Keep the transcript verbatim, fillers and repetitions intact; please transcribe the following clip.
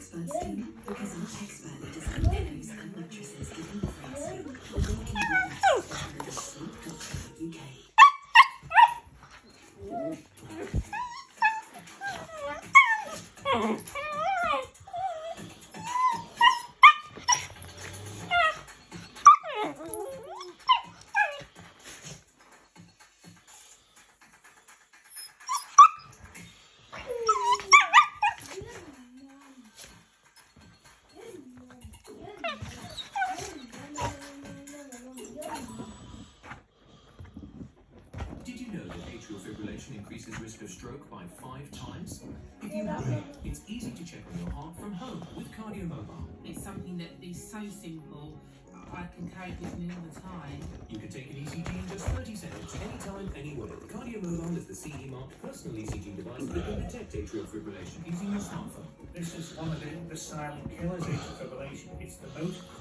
expert skin because our expertly designed pillows and mattresses give you great sleep. Awaken with that at sleep dot co dot U K. Did you know that atrial fibrillation increases risk of stroke by five times? If you worry, it's easy to check on your heart from home with KardioMobile. It's something that is so simple, I can carry it with me all the time. You can take an E C G in just thirty seconds, anytime, anywhere. KardioMobile is the C E marked personal E C G device that can detect atrial fibrillation using your smartphone. This is one of the, the silent killers, atrial fibrillation. It's the most